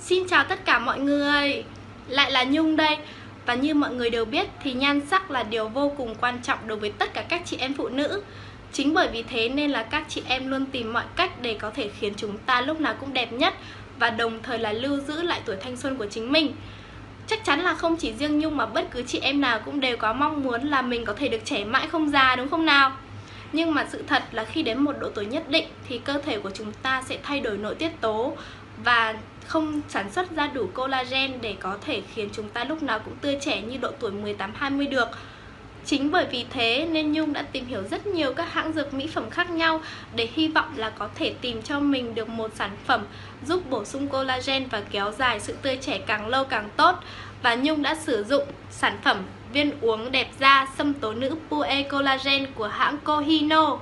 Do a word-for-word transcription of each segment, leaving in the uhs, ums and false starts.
Xin chào tất cả mọi người, lại là Nhung đây. Và như mọi người đều biết thì nhan sắc là điều vô cùng quan trọng đối với tất cả các chị em phụ nữ. Chính bởi vì thế nên là các chị em luôn tìm mọi cách để có thể khiến chúng ta lúc nào cũng đẹp nhất, và đồng thời là lưu giữ lại tuổi thanh xuân của chính mình. Chắc chắn là không chỉ riêng Nhung mà bất cứ chị em nào cũng đều có mong muốn là mình có thể được trẻ mãi không già, đúng không nào? Nhưng mà sự thật là khi đến một độ tuổi nhất định thì cơ thể của chúng ta sẽ thay đổi nội tiết tố và không sản xuất ra đủ collagen để có thể khiến chúng ta lúc nào cũng tươi trẻ như độ tuổi mười tám hai mươi được. Chính bởi vì thế nên Nhung đã tìm hiểu rất nhiều các hãng dược mỹ phẩm khác nhau để hy vọng là có thể tìm cho mình được một sản phẩm giúp bổ sung collagen và kéo dài sự tươi trẻ càng lâu càng tốt. Và Nhung đã sử dụng sản phẩm viên uống đẹp da xâm tố nữ Pue Collagen của hãng Kohino.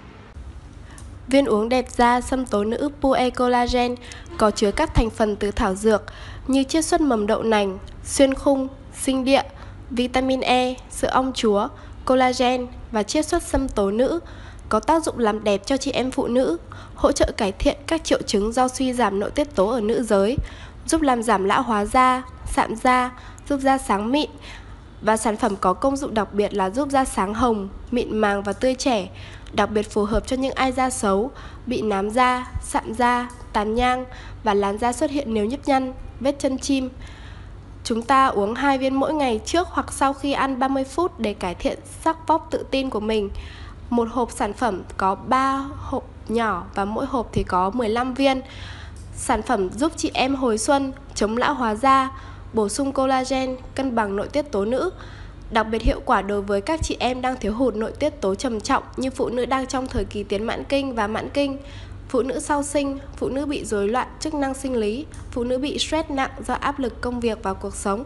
Viên uống đẹp da xâm tố nữ Pue Collagen có chứa các thành phần từ thảo dược như chiết xuất mầm đậu nành, xuyên khung, sinh địa, vitamin E, sữa ong chúa, collagen và chiết xuất xâm tố nữ, có tác dụng làm đẹp cho chị em phụ nữ, hỗ trợ cải thiện các triệu chứng do suy giảm nội tiết tố ở nữ giới, giúp làm giảm lão hóa da, sạm da, giúp da sáng mịn. Và sản phẩm có công dụng đặc biệt là giúp da sáng hồng, mịn màng và tươi trẻ, đặc biệt phù hợp cho những ai da xấu, bị nám da, sạm da, tàn nhang và làn da xuất hiện nếu nhức nhăn, vết chân chim. Chúng ta uống hai viên mỗi ngày trước hoặc sau khi ăn ba mươi phút để cải thiện sắc vóc tự tin của mình. Một hộp sản phẩm có ba hộp nhỏ và mỗi hộp thì có mười lăm viên. Sản phẩm giúp chị em hồi xuân, chống lão hóa da, bổ sung collagen, cân bằng nội tiết tố nữ. Đặc biệt hiệu quả đối với các chị em đang thiếu hụt nội tiết tố trầm trọng như phụ nữ đang trong thời kỳ tiến mãn kinh và mãn kinh, phụ nữ sau sinh, phụ nữ bị rối loạn chức năng sinh lý, phụ nữ bị stress nặng do áp lực công việc và cuộc sống.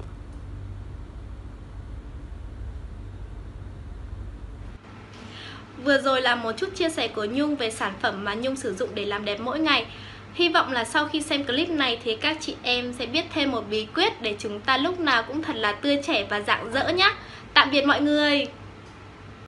Vừa rồi là một chút chia sẻ của Nhung về sản phẩm mà Nhung sử dụng để làm đẹp mỗi ngày. Hy vọng là sau khi xem clip này thì các chị em sẽ biết thêm một bí quyết để chúng ta lúc nào cũng thật là tươi trẻ và rạng rỡ nhé. Tạm biệt mọi người!